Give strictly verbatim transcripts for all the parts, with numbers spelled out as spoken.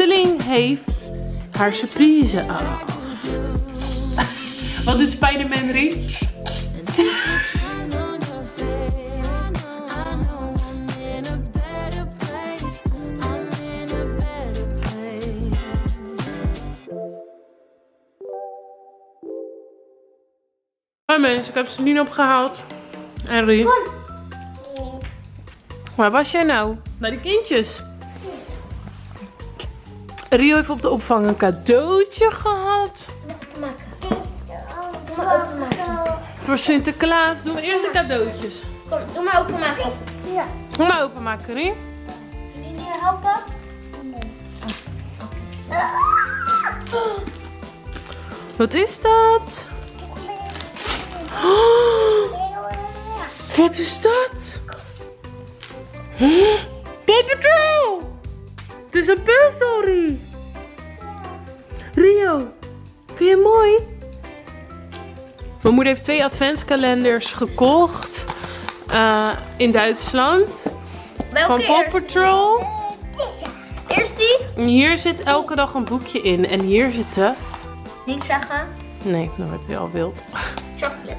Celine heeft haar surprise af. Wat doet Spider-Man, Rie? Hoi mensen, ik heb Celine opgehaald. En Rie. Waar was jij nou? Bij de kindjes. Rio heeft op de opvang een cadeautje gehad. Doe maar openmaken. Voor Sinterklaas. Doen we eerst de cadeautjes. Kom, doe maar openmaken. Ja. Doe maar openmaken, Rie. Kun je niet helpen? Nee. Wat is dat? Oh, wat is dat? Huh? Paw Patrol! Het is een puzzel, Rie. Rio, vind je het mooi? Mijn moeder heeft twee adventskalenders gekocht uh, in Duitsland. Welke van Paw Patrol. Eerst die? En hier zit elke dag een boekje in. En hier zitten... Niet zeggen. Nee, dan wordt hij al wild. Chocolate.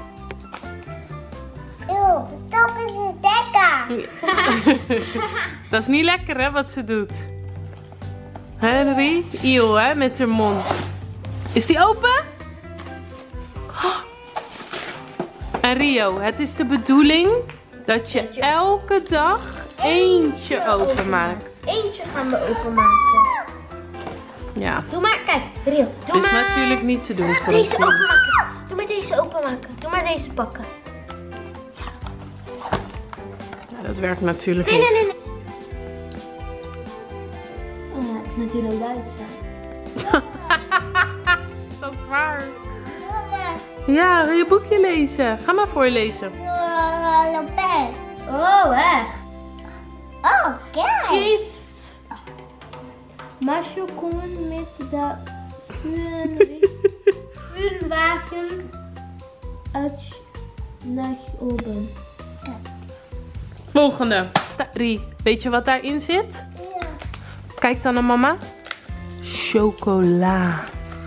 Eeuw, dat is een lekker. Dat is niet lekker, hè, wat ze doet. Henry, eeuw, hè, met haar mond. Is die open? Oh. En Rio, het is de bedoeling dat je elke dag eentje openmaakt. Eentje gaan we openmaken. Ja. Doe maar, kijk, Rio. Doe Het is maar. natuurlijk niet te doen voor Deze een kind. openmaken. Doe maar deze openmaken. Doe maar deze pakken. Ja, dat werkt natuurlijk Nee, niet. nee, nee. nee. Oh, ja, het moet natuurlijk Duits zijn. Dat is waar. Ja, wil je boekje lezen? Ga maar voorlezen. Oh, echt? Oh, kijk. Cheese. Mascho komen met de vuurwagen uit naar oben. Volgende. Rie, weet je wat daarin zit? Ja. Kijk dan naar mama. Chocola.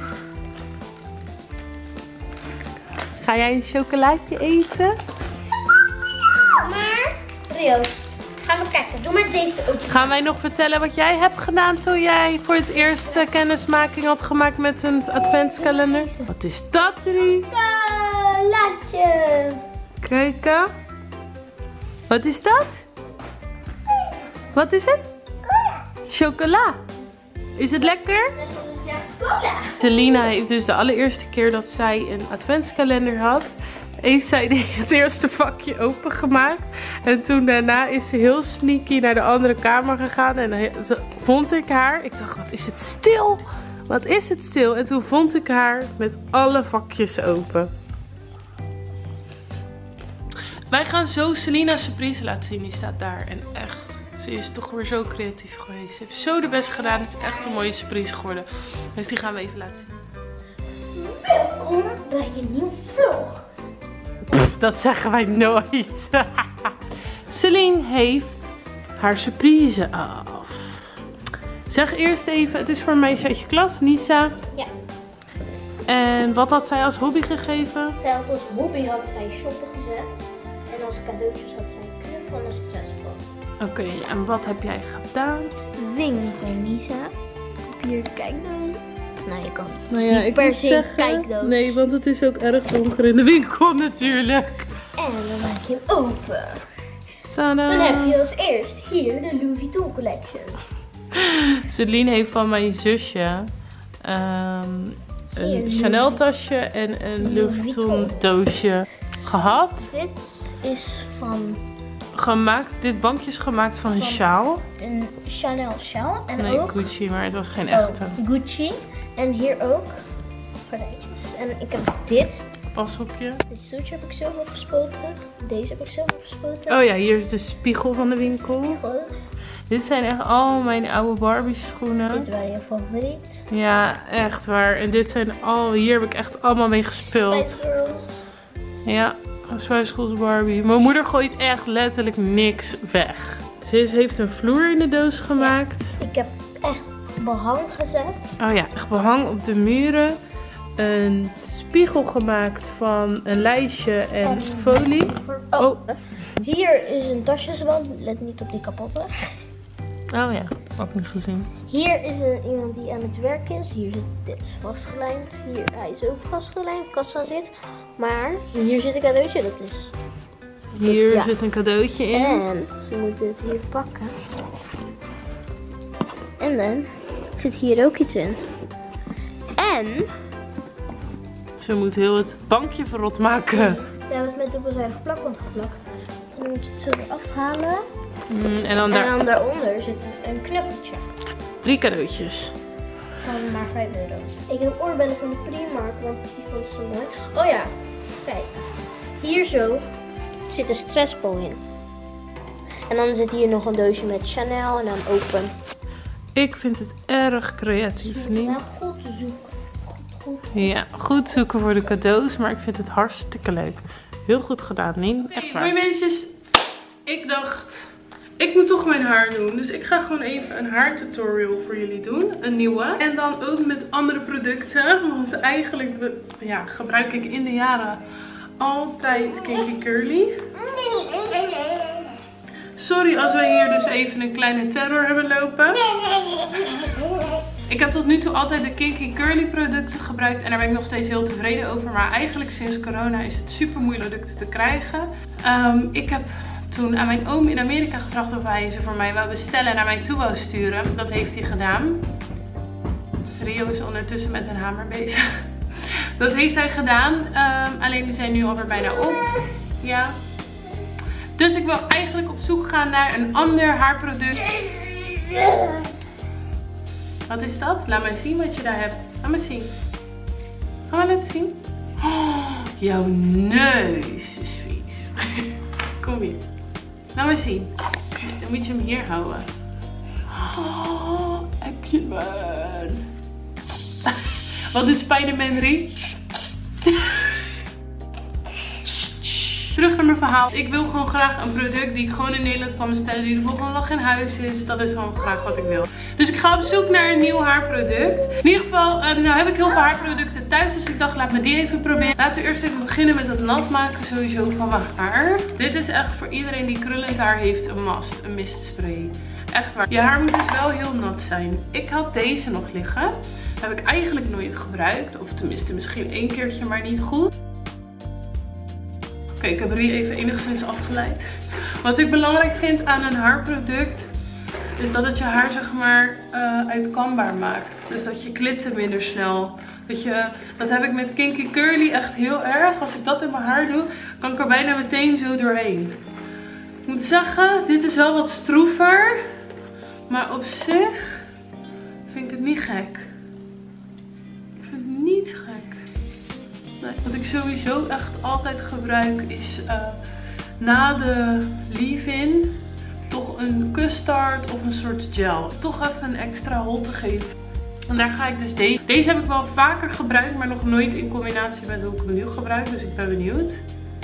Ga jij een chocolaatje eten? Maar, Rio, gaan we kijken. Doe maar deze ook. Gaan wij nog vertellen wat jij hebt gedaan toen jij voor het eerst uh, kennismaking had gemaakt met een adventskalender? Wat is dat, Rie? Chocolaatje. Kijken. Wat is dat? Wat is het? Chocola. Is het lekker? Cola. Selina heeft dus de allereerste keer dat zij een adventskalender had, heeft zij het eerste vakje opengemaakt. En toen daarna is ze heel sneaky naar de andere kamer gegaan. En dan vond ik haar. Ik dacht, wat is het stil? Wat is het stil? En toen vond ik haar met alle vakjes open. Wij gaan zo Selina's surprise laten zien. Die staat daar. En echt, ze is toch weer zo creatief geweest. Ze heeft zo de best gedaan. Het is echt een mooie surprise geworden. Dus die gaan we even laten zien. Welkom bij je nieuwe vlog. Pff, dat zeggen wij nooit. Celine heeft haar surprise af. Zeg eerst even, het is voor een meisje uit je klas, Nisa. Ja. En wat had zij als hobby gegeven? Zij had als hobby had zij shoppen gezet. En als cadeautjes had zij knuffel en een stressbal. Oké, okay, en wat heb jij gedaan? Winkel, Nisa. Hier, kijk dan. Nou, je kan het Nou ja, niet ik per moet se zeggen, kijkdoos. nee, want het is ook erg donker in de winkel natuurlijk. En dan maak je hem open. Tadaa. Dan heb je als eerst hier de Louis Vuitton collection. Celine heeft van mijn zusje um, een Hier, Chanel tasje en een Louis Vuitton doosje gehad. Dit is van Gemaakt, dit bankje is gemaakt van een Van- sjaal. een Chanel sjaal. En Nee, ook Gucci, maar het was geen oh, echte. Gucci. En hier ook gordijntjes. En ik heb dit. Pashokje. Dit stoeltje heb ik zelf opgespoten. Deze heb ik zelf opgespoten. Oh ja, hier is de spiegel van de winkel. Spiegel. Dit zijn echt al mijn oude Barbie schoenen. Dit waren je favoriet. Ja, echt waar. En dit zijn al, hier heb ik echt allemaal mee gespeeld. Spice Girls. Ja, Spice Girls Barbie. Mijn moeder gooit echt letterlijk niks weg. Ze heeft een vloer in de doos gemaakt. Ik heb echt behang gezet. Oh ja, echt behang op de muren. Een spiegel gemaakt van een lijstje en En- folie. Oh. Oh. Hier is een tasjesband. Let niet op die kapotte. Oh ja, ook niet gezien. Hier is er iemand die aan het werk is. Hier zit, dit is vastgelijmd. Hier, hij is ook vastgelijmd. Kassa zit. Maar hier zit een cadeautje. Dat is. Hier Ja. zit een cadeautje in. En ze moeten het hier pakken. En dan zit hier ook iets in. En Ze moet heel het bankje verrot maken. we hebben het met dubbelzijdig plakband geplakt. En dan moet je het zo eraf halen. Mm, en dan En daar dan daaronder zit een knuffeltje. drie cadeautjes. Van maar vijf euro. Ik heb oorbellen van de Primark, want die vond ik zo mooi. Oh ja, kijk. Hier zo zit een stressbal in. En dan zit hier nog een doosje met Chanel en dan open. Ik vind het erg creatief, Zoek niet? nou goed te zoeken. Goed, goed. Ja, goed zoeken voor de cadeaus, maar ik vind het hartstikke leuk. Heel goed gedaan, Nien. Echt waar. Mooie meisjes, ik dacht, ik moet toch mijn haar doen. Dus ik ga gewoon even een haartutorial voor jullie doen. Een nieuwe. En dan ook met andere producten. Want eigenlijk ja, gebruik ik in de jaren altijd Kinky Curly. Sorry als wij hier dus even een kleine terror hebben lopen. Ik heb tot nu toe altijd de Kinky Curly producten gebruikt en daar ben ik nog steeds heel tevreden over. Maar eigenlijk sinds corona is het super moeilijk producten te krijgen. Um, ik heb toen aan mijn oom in Amerika gevraagd of hij ze voor mij wou bestellen en naar mij toe wou sturen. Dat heeft hij gedaan. Rio is ondertussen met een hamer bezig. Dat heeft hij gedaan. Um, alleen die zijn nu alweer bijna op. Ja. Dus ik wil eigenlijk op zoek gaan naar een ander haarproduct. Wat is dat? Laat mij zien wat je daar hebt. Laat me zien. Ga maar laten zien. Oh, jouw neus is vies. Kom hier. Laat me zien. Dan moet je hem hier houden. Oh, Acumen. Wat doet Spider-Man drie? Terug naar mijn verhaal. Ik wil gewoon graag een product die ik gewoon in Nederland kan bestellen. Die de volgende dag in huis is. Dat is gewoon graag wat ik wil. Dus ik ga op zoek naar een nieuw haarproduct. In ieder geval, uh, nou heb ik heel veel haarproducten thuis. Dus ik dacht, laat me die even proberen. Laten we eerst even beginnen met het nat maken sowieso van mijn haar. Dit is echt voor iedereen die krullend haar heeft een must. Een mistspray. Echt waar. Je haar moet dus wel heel nat zijn. Ik had deze nog liggen. Heb ik eigenlijk nooit gebruikt. Of tenminste misschien één keertje, maar niet goed. Oké, ik heb er hier even enigszins afgeleid. Wat ik belangrijk vind aan een haarproduct is dat het je haar zeg maar uh, uitkambaar maakt. Dus dat je klitten minder snel. Dat, je, dat heb ik met Kinky Curly echt heel erg. Als ik dat in mijn haar doe, kan ik er bijna meteen zo doorheen. Ik moet zeggen, dit is wel wat stroever. Maar op zich vind ik het niet gek. Ik vind het niet gek. Nee, wat ik sowieso echt altijd gebruik is uh, na de leave-in toch een custard of een soort gel. Toch even een extra hol te geven. En daar ga ik dus deze. Deze heb ik wel vaker gebruikt, maar nog nooit in combinatie met hoe ik hem nu gebruik. Dus ik ben benieuwd.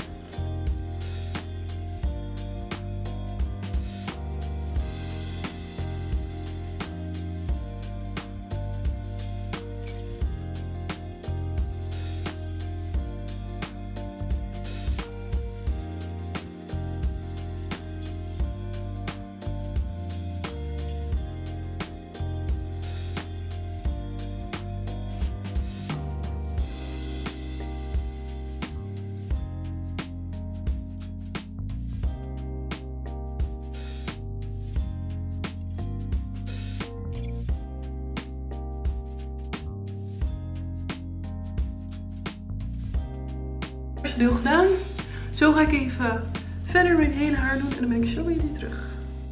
Eerste deel gedaan. Zo ga ik even verder mijn hele haar doen en dan ben ik zo bij jullie terug.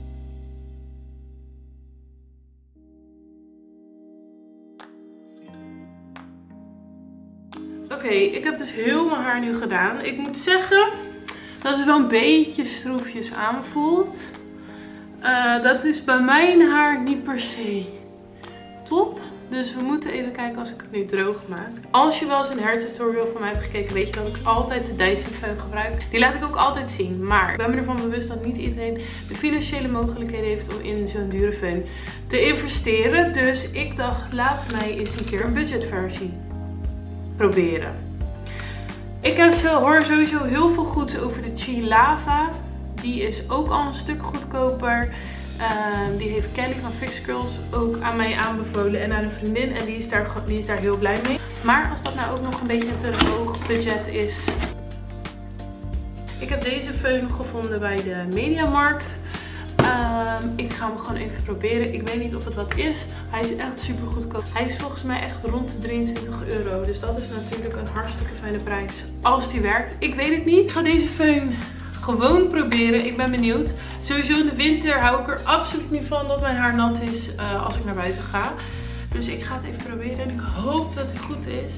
Oké, okay, ik heb dus heel mijn haar nu gedaan. Ik moet zeggen dat het wel een beetje stroefjes aanvoelt. Uh, dat is bij mijn haar niet per se top. Dus we moeten even kijken als ik het nu droog maak. Als je wel eens een hair tutorial van mij hebt gekeken, weet je dat ik altijd de Dyson föhn gebruik. Die laat ik ook altijd zien. Maar ik ben me ervan bewust dat niet iedereen de financiële mogelijkheden heeft om in zo'n dure föhn te investeren. Dus ik dacht, laat mij eens een keer een budgetversie proberen. Ik heb zo, hoor sowieso heel veel goeds over de Chi Lava. Die is ook al een stuk goedkoper. Uh, die heeft Kelly van Fix Girls ook aan mij aanbevolen en aan een vriendin. En die is, daar, die is daar heel blij mee. Maar als dat nou ook nog een beetje te hoog budget is. Ik heb deze föhn gevonden bij de Mediamarkt. Uh, ik ga hem gewoon even proberen. Ik weet niet of het wat is. Hij is echt super goedkoop. Hij is volgens mij echt rond de drieëntwintig euro. Dus dat is natuurlijk een hartstikke fijne prijs als die werkt. Ik weet het niet. Ik ga deze föhn gewoon proberen. Ik ben benieuwd. Sowieso in de winter hou ik er absoluut niet van dat mijn haar nat is uh, als ik naar buiten ga. Dus ik ga het even proberen en ik hoop dat het goed is.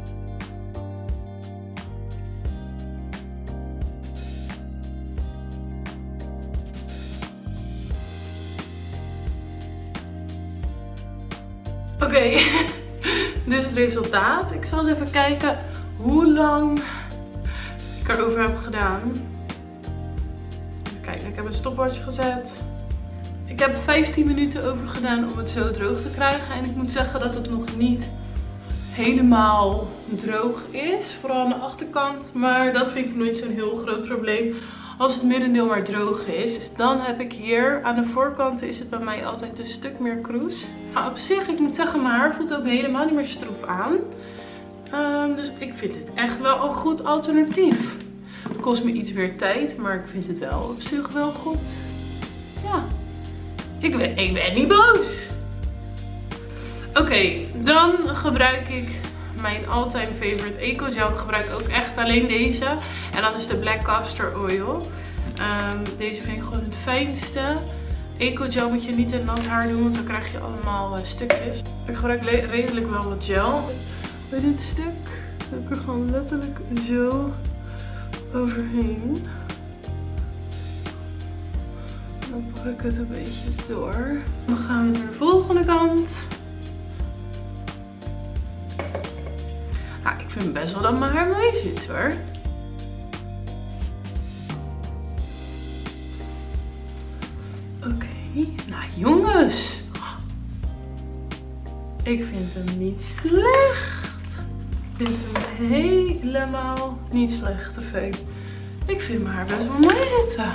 Oké, okay. Dit is het resultaat. Ik zal eens even kijken hoe lang ik erover heb gedaan. Kijk, ik heb een stopwatch gezet. Ik heb vijftien minuten over gedaan om het zo droog te krijgen. En ik moet zeggen dat het nog niet helemaal droog is. Vooral aan de achterkant. Maar dat vind ik nooit zo'n heel groot probleem. Als het middendeel maar droog is. Dus dan heb ik hier aan de voorkanten is het bij mij altijd een stuk meer kroes. Maar op zich, ik moet zeggen, mijn haar voelt ook helemaal niet meer stroef aan. Um, dus ik vind het echt wel een goed alternatief. Het kost me iets meer tijd, maar ik vind het wel op zich wel goed. Ja, ik ben, ik ben niet boos. Oké, okay, dan gebruik ik mijn all-time favorite Eco Gel. Ik gebruik ook echt alleen deze. En dat is de Black Castor Oil. Um, deze vind ik gewoon het fijnste. Eco Gel moet je niet in nat haar doen, want dan krijg je allemaal uh, stukjes. Ik gebruik redelijk wel wat gel. Bij dit stuk heb ik er gewoon letterlijk zo overheen. Dan pak ik het een beetje door. Dan gaan we naar de volgende kant. Ah, ik vind best wel dat mijn haar mooi zit hoor. Oké, okay. Nou jongens. Ik vind hem niet slecht. Ik vind hem helemaal niet slecht, de föhn. Ik vind mijn haar best wel mooi zitten.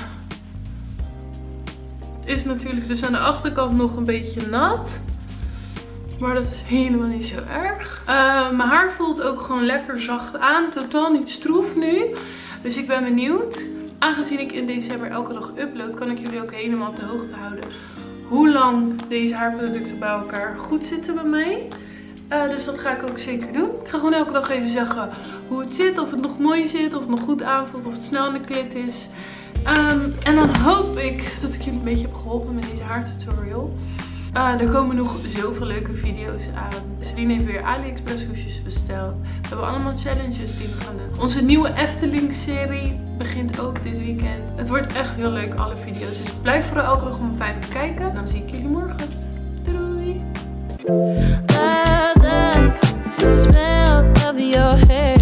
Het is natuurlijk dus aan de achterkant nog een beetje nat. Maar dat is helemaal niet zo erg. Uh, mijn haar voelt ook gewoon lekker zacht aan. Totaal niet stroef nu. Dus ik ben benieuwd. Aangezien ik in december elke dag upload, kan ik jullie ook helemaal op de hoogte houden hoe lang deze haarproducten bij elkaar goed zitten bij mij. Uh, dus dat ga ik ook zeker doen. Ik ga gewoon elke dag even zeggen hoe het zit. Of het nog mooi zit, of het nog goed aanvoelt, of het snel in de klit is. Um, en dan hoop ik dat ik jullie een beetje heb geholpen met deze haartutorial. Uh, er komen nog zoveel leuke video's aan. Celine heeft weer AliExpress hoesjes besteld. We hebben allemaal challenges die we gaan doen. Onze nieuwe Efteling serie begint ook dit weekend. Het wordt echt heel leuk, alle video's. Dus blijf vooral elke dag om vijf uur kijken. En dan zie ik jullie morgen. Doei doei! Love the smell of your hair.